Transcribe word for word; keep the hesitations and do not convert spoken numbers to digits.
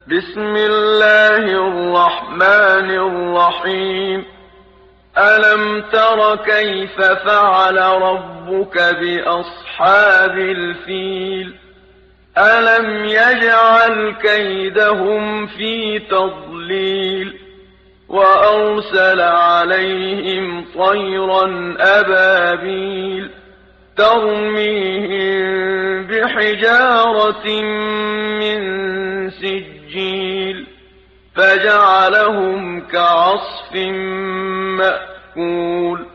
بسم الله الرحمن الرحيم ألم تر كيف فعل ربك بأصحاب الفيل ألم يجعل كيدهم في تضليل وأرسل عليهم طيرا أبابيل ترميهم بحجارة من سجيل فجعلهم كعصف مأكول